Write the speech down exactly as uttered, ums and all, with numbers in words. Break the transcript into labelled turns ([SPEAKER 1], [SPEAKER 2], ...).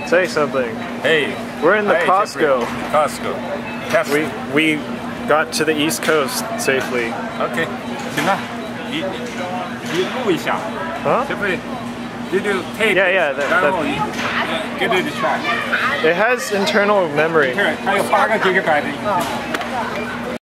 [SPEAKER 1] Say something.
[SPEAKER 2] Hey.
[SPEAKER 1] We're in the
[SPEAKER 2] Hi,
[SPEAKER 1] Costco.
[SPEAKER 2] Jeffrey. Costco. Tesla.
[SPEAKER 1] We we got to the East Coast safely.
[SPEAKER 2] Okay. 行了，你你录一下。
[SPEAKER 1] Huh?
[SPEAKER 2] Jeffrey, did you take?
[SPEAKER 1] Yeah, yeah. That,
[SPEAKER 2] 然后
[SPEAKER 1] that,
[SPEAKER 2] give it a try.
[SPEAKER 1] it has internal memory.
[SPEAKER 2] 还有八个 gigabyte 的。